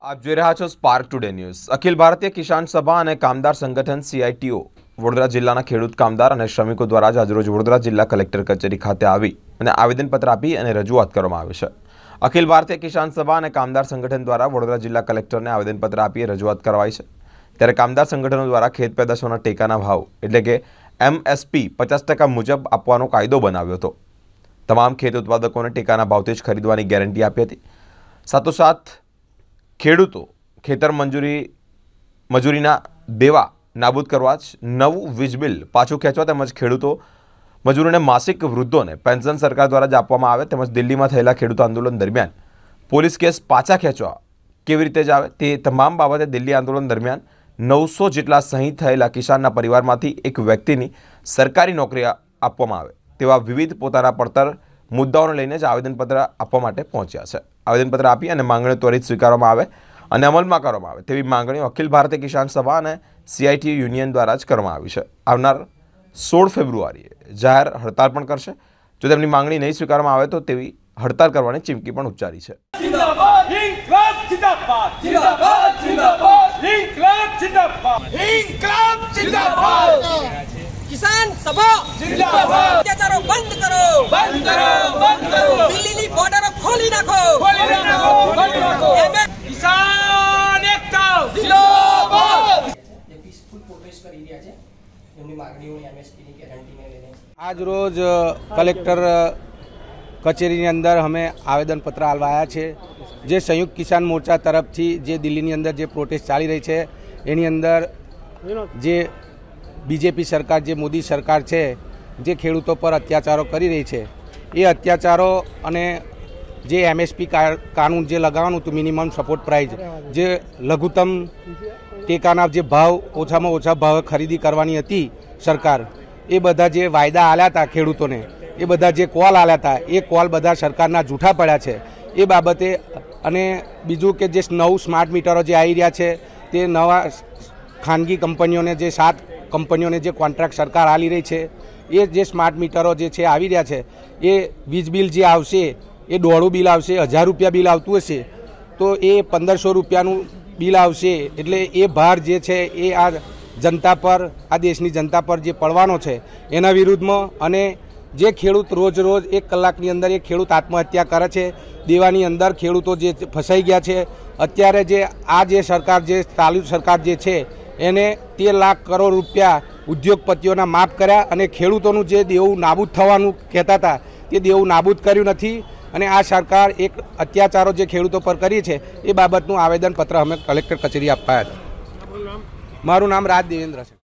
આપ જોઈ રહ્યા છો spark today news. Akhil Bharatiya કિસાન સભા અને કામદાર સંગઠન CITO વડોદરા જિલ્લાના ખેડૂત કામદાર અને શ્રમિકો દ્વારા આજરોજ વડોદરા જિલ્લા કલેક્ટર કચેરી ખાતે આવી અને આવેદનપત્ર આપી અને રજૂઆત કરવામાં આવી છે। અખિલ ભારતીય કિસાન સભા અને કામદાર સંગઠન દ્વારા વડોદરા જિલ્લા કલેક્ટરને આવેદનપત્ર આપી રજૂઆત કરવાઈ છે। ત્યારે કામદાર સંગઠનો દ્વારા ખેત પેદાશોના ટેકાના ભાવ એટલે કે MSP 50% મુજબ આપવાનો કાયદો બનાવ્યો હતો। તમામ ખેત ઉત્પાદકોને ટેકાના ભાવથી જ ખરીદવાની ગેરંટી આપી હતી। સાથોસાથ ખેડૂતો ખેતર મજૂરીના દેવા નાબૂદ કરવા જ નવું વીજ બિલ પાછું ખેંચવા તેમજ ખેડૂતો મજૂરોને માસિક વૃદ્ધોને પેન્શન સરકાર દ્વારા જ આપવામાં આવે તેમજ દિલ્હીમાં થયેલા ખેડૂત આંદોલન દરમિયાન પોલીસ કેસ પાછા ખેંચવા કેવી રીતે જ આવે તે તમામ બાબતે દિલ્હી આંદોલન દરમિયાન 900 જેટલા શહીદ થયેલા કિસાનના પરિવારમાંથી એક વ્યક્તિની સરકારી નોકરી આપવામાં આવે તેવા વિવિધ પોતાના પડતર મુદ્દાઓને લઈને જ આવેદનપત્ર આપવા માટે પહોંચ્યા છે। આવેદનપત્ર આપી અને માંગણીઓ ત્વરિત સ્વીકારવામાં આવે અને અમલમાં કરવામાં આવે તેવી માંગણીઓ અખિલ ભારતીય કિસાન સભા અને CITO યુનિયન દ્વારા જ કરવામાં આવી છે। આવનાર 16 ફેબ્રુઆરીએ જાહેર હડતાળ પણ કરશે। જો તેમની માંગણી નહીં સ્વીકારવામાં આવે તો તેવી હડતાળ કરવાની ચીમકી પણ ઉચ્ચારી છે। किसान सभा जिंदाबाद अत्याचारों बंद करो दिल्ली बॉर्डर खोली नाखो किसान एकता जिंदाबाद જે પીસફુલ પ્રોટેસ્ટ કરી રહ્યા છે એમની માંગણીઓની MSP ની ગેરંટીને લઈને આજ રોજ કલેક્ટર કચેરીની અંદર અમે આવેદનપત્ર આલવાયા છે। જે સંયુક્ત કિસાન મોરચા તરફથી જે દિલ્હીની અંદર જે પ્રોટેસ્ટ ચાલી રહી છે એની અંદર જે બીજેપી સરકાર જે મોદી સરકાર છે જે ખેડૂતો પર અત્યાચારો કરી રહી છે એ અત્યાચારો અને જે MSP કાનૂન જે લગાવવાનું હતું મિનિમમ સપોર્ટ પ્રાઇસ જે લઘુત્તમ ટેકાના જે ભાવ ઓછામાં ઓછા ભાવે ખરીદી કરવાની હતી સરકાર એ બધા જે વાયદા આલ્યા હતા ખેડૂતોને એ બધા જે કોલ આલ્યા હતા એ કોલ બધા સરકારના જૂઠા પડ્યા છે એ બાબતે અને બીજું કે જે નવું સ્માર્ટ મીટરો જે આવી રહ્યા છે તે નવા ખાનગી કંપનીઓને જે 7 કંપનીઓને જે કોન્ટ્રાક્ટ સરકાર આલી રહી છે એ જે સ્માર્ટ મીટરો જે છે આવી રહ્યા છે એ વીજ બિલ જે આવશે એ દોઢું બિલ આવશે 1000 રૂપિયા બિલ આવતું હશે તો એ 1500 રૂપિયાનું બિલ આવશે એટલે એ ભાર જે છે એ આ જનતા પર આ દેશની જનતા પર જે પડવાનો છે એના વિરુદ્ધમાં અને જે ખેડૂત રોજ 1 કલાકની અંદર એ ખેડૂત આત્મહત્યા કરે છે દેવાની અંદર ખેડૂતો જે ફસાઈ ગયા છે અત્યારે જે આ જે સરકાર જે ચાલુ સરકાર જે છે એને 13 લાખ કરોડ રૂપિયા ઉદ્યોગપતિઓના માફ કર્યા અને ખેડૂતોનું જે દેવું નાબૂદ થવાનું કહેતા હતા તે દેવું નાબૂદ કર્યું નથી અને આ સરકાર એક અત્યાચારો જે ખેડૂતો પર કરી છે એ બાબતનું આવેદનપત્ર અમે કલેક્ટર કચેરી અપાયા હતા। મારું નામ રાજ દેવેન્દ્ર છે।